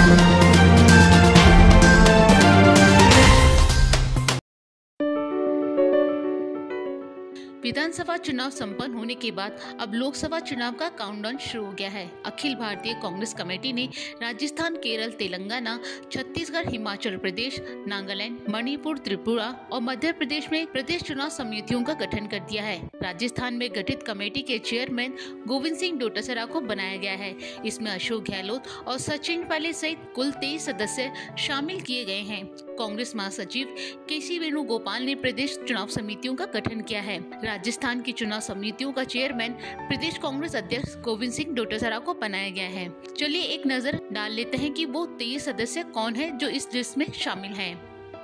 विधानसभा चुनाव संपन्न होने के बाद अब लोकसभा चुनाव का काउंटडाउन शुरू हो गया है। अखिल भारतीय कांग्रेस कमेटी ने राजस्थान, केरल, तेलंगाना, छत्तीसगढ़, हिमाचल प्रदेश, नागालैंड, मणिपुर, त्रिपुरा और मध्य प्रदेश में प्रदेश चुनाव समितियों का गठन कर दिया है। राजस्थान में गठित कमेटी के चेयरमैन गोविंद सिंह डोटासरा को बनाया गया है। इसमें अशोक गहलोत और सचिन पायलट सहित कुल 23 सदस्य शामिल किए गए हैं। कांग्रेस महासचिव केसी वेणुगोपाल ने प्रदेश चुनाव समितियों का गठन किया है। राजस्थान की चुनाव समितियों का चेयरमैन प्रदेश कांग्रेस अध्यक्ष गोविंद सिंह डोटासरा को बनाया गया है। चलिए एक नजर डाल लेते हैं कि वो 23 सदस्य कौन है जो इस लिस्ट में शामिल हैं।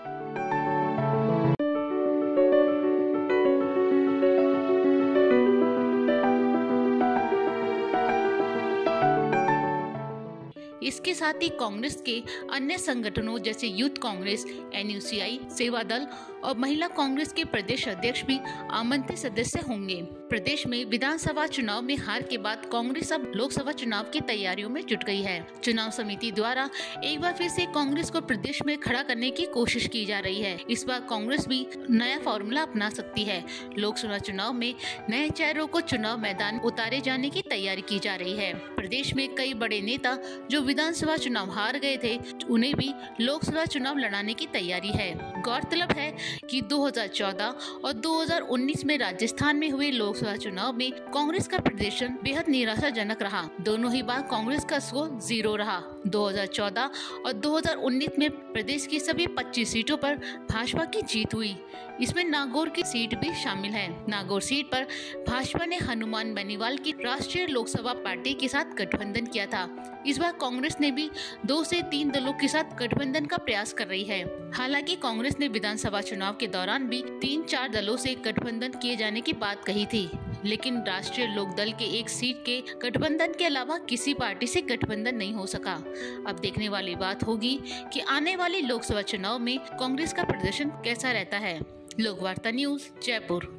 इसके साथ ही कांग्रेस के अन्य संगठनों जैसे यूथ कांग्रेस, NUCI, सेवा दल और महिला कांग्रेस के प्रदेश अध्यक्ष भी आमंत्रित सदस्य होंगे। प्रदेश में विधानसभा चुनाव में हार के बाद कांग्रेस अब लोकसभा चुनाव की तैयारियों में जुट गई है। चुनाव समिति द्वारा एक बार फिर से कांग्रेस को प्रदेश में खड़ा करने की कोशिश की जा रही है। इस बार कांग्रेस भी नया फॉर्मूला अपना सकती है। लोकसभा चुनाव में नए चेहरों को चुनाव मैदान उतारे जाने की तैयारी की जा रही है। प्रदेश में कई बड़े नेता जो विधानसभा चुनाव हार गए थे, उन्हें भी लोकसभा चुनाव लड़ाने की तैयारी है। गौरतलब है कि 2014 और 2019 में राजस्थान में हुए लोकसभा चुनाव में कांग्रेस का प्रदर्शन बेहद निराशाजनक रहा। दोनों ही बार कांग्रेस का स्कोर 0 रहा। 2014 और 2019 में प्रदेश की सभी 25 सीटों पर भाजपा की जीत हुई। इसमें नागौर की सीट भी शामिल है। नागौर सीट पर भाजपा ने हनुमान बेनीवाल की राष्ट्रीय लोकसभा पार्टी के साथ गठबंधन किया था। इस बार कांग्रेस ने भी 2 से 3 दलों के साथ गठबंधन का प्रयास कर रही है। हालांकि कांग्रेस ने विधानसभा चुनाव के दौरान भी 3-4 दलों से गठबंधन किए जाने की बात कही थी, लेकिन राष्ट्रीय लोकदल के एक सीट के गठबंधन के अलावा किसी पार्टी से गठबंधन नहीं हो सका। अब देखने वाली बात होगी कि आने वाले लोकसभा चुनाव में कांग्रेस का प्रदर्शन कैसा रहता है। लोकवार्ता न्यूज़, जयपुर।